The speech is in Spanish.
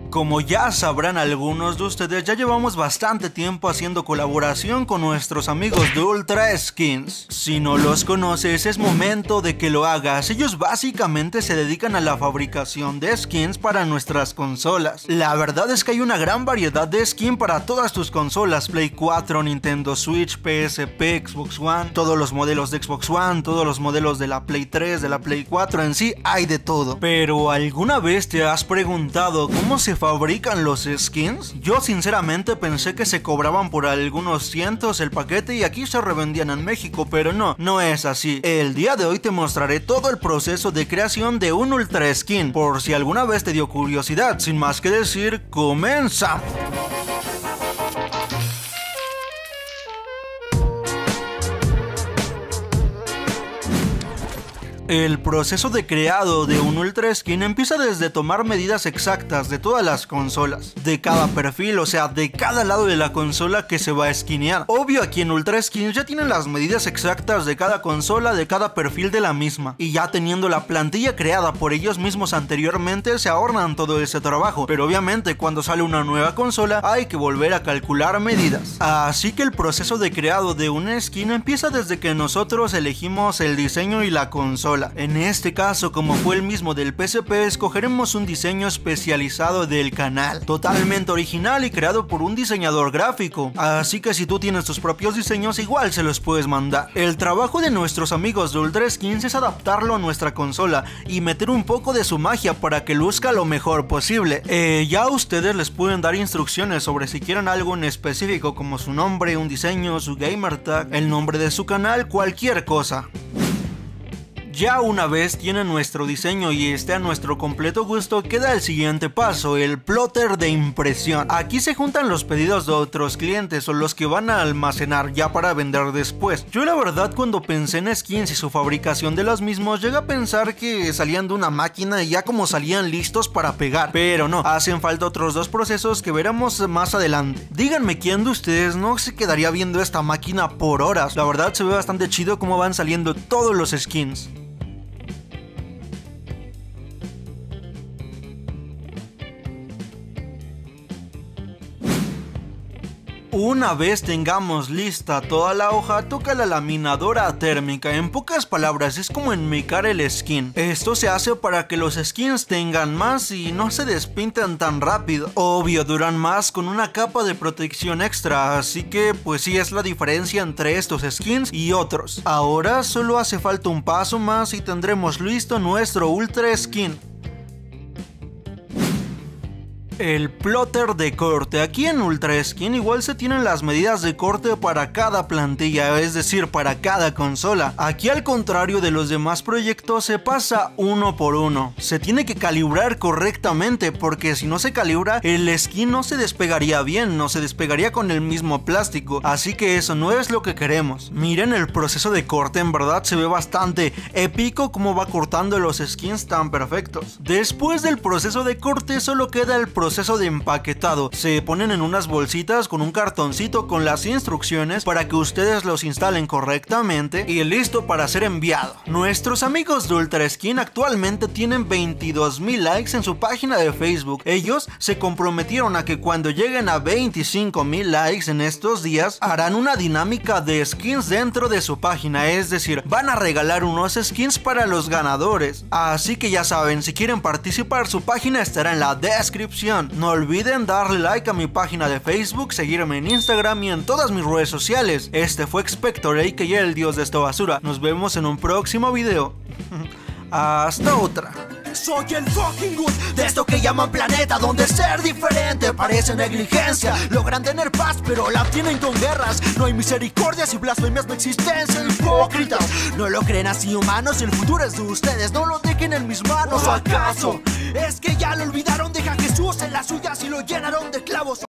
Como ya sabrán algunos de ustedes, ya llevamos bastante tiempo haciendo colaboración con nuestros amigos de Ultra Skins. Si no los conoces, es momento de que lo hagas. Ellos básicamente se dedican a la fabricación de skins para nuestras consolas. La verdad es que hay una gran variedad de skins para todas tus consolas: Play 4, Nintendo Switch, PSP, Xbox One, todos los modelos de Xbox One, todos los modelos de la Play 3, de la Play 4, en sí hay de todo. Pero ¿alguna vez te has preguntado cómo se fabrican los skins? Yo sinceramente pensé que se cobraban por algunos cientos el paquete y aquí se revendían en México, pero no es así. El día de hoy te mostraré todo el proceso de creación de un Ultra Skin, por si alguna vez te dio curiosidad. Sin más que decir, comenzamos. El proceso de creado de un Ultra Skin empieza desde tomar medidas exactas de todas las consolas, de cada perfil, o sea, de cada lado de la consola que se va a skinear. Obvio, aquí en Ultra Skins ya tienen las medidas exactas de cada consola, de cada perfil de la misma, y ya teniendo la plantilla creada por ellos mismos anteriormente, se ahorran todo ese trabajo. Pero obviamente cuando sale una nueva consola hay que volver a calcular medidas. Así que el proceso de creado de un skin empieza desde que nosotros elegimos el diseño y la consola. En este caso, como fue el mismo del PSP, escogeremos un diseño especializado del canal, totalmente original y creado por un diseñador gráfico. Así que si tú tienes tus propios diseños, igual se los puedes mandar. El trabajo de nuestros amigos de Ultra Skins es adaptarlo a nuestra consola y meter un poco de su magia para que luzca lo mejor posible. Ya ustedes les pueden dar instrucciones sobre si quieren algo en específico, como su nombre, un diseño, su gamer tag, el nombre de su canal, cualquier cosa. Ya una vez tienen nuestro diseño y esté a nuestro completo gusto, queda el siguiente paso, el plotter de impresión. Aquí se juntan los pedidos de otros clientes o los que van a almacenar ya para vender después. Yo la verdad, cuando pensé en skins y su fabricación de los mismos, llegué a pensar que salían de una máquina y ya como salían listos para pegar, pero no, hacen falta otros dos procesos que veremos más adelante. Díganme quién de ustedes no se quedaría viendo esta máquina por horas. La verdad se ve bastante chido cómo van saliendo todos los skins. Una vez tengamos lista toda la hoja, toca la laminadora térmica. En pocas palabras, es como enmicar el skin. Esto se hace para que los skins tengan más y no se despinten tan rápido. Obvio, duran más con una capa de protección extra, así que pues sí es la diferencia entre estos skins y otros. Ahora solo hace falta un paso más y tendremos listo nuestro Ultra Skin. El plotter de corte. Aquí en Ultra Skin igual se tienen las medidas de corte para cada plantilla, es decir, para cada consola. Aquí, al contrario de los demás proyectos, se pasa uno por uno. Se tiene que calibrar correctamente, porque si no se calibra, el skin no se despegaría bien, no se despegaría con el mismo plástico, así que eso no es lo que queremos. Miren el proceso de corte, en verdad se ve bastante épico como va cortando los skins tan perfectos. Después del proceso de corte solo queda el proceso de empaquetado. Se ponen en unas bolsitas con un cartoncito con las instrucciones para que ustedes los instalen correctamente y listo para ser enviado. Nuestros amigos de Ultra Skin actualmente tienen 22,000 likes en su página de Facebook. Ellos se comprometieron a que cuando lleguen a 25,000 likes en estos días, harán una dinámica de skins dentro de su página, es decir, van a regalar unos skins para los ganadores. Así que ya saben, si quieren participar, su página estará en la descripción. No olviden darle like a mi página de Facebook, seguirme en Instagram y en todas mis redes sociales. Este fue Expector, a.k.a. el dios de esta basura. Nos vemos en un próximo video. Hasta otra. Soy el fucking good de esto que llaman planeta, donde ser diferente parece negligencia. Logran tener paz, pero la tienen con guerras. No hay misericordias y blasfemias de existencia. Hipócritas, no lo creen así, humanos. El futuro es de ustedes, no lo dejen en mis manos. ¿O acaso es que ya lo olvidaron? Deja a Jesús en las suyas y lo llenaron de clavos.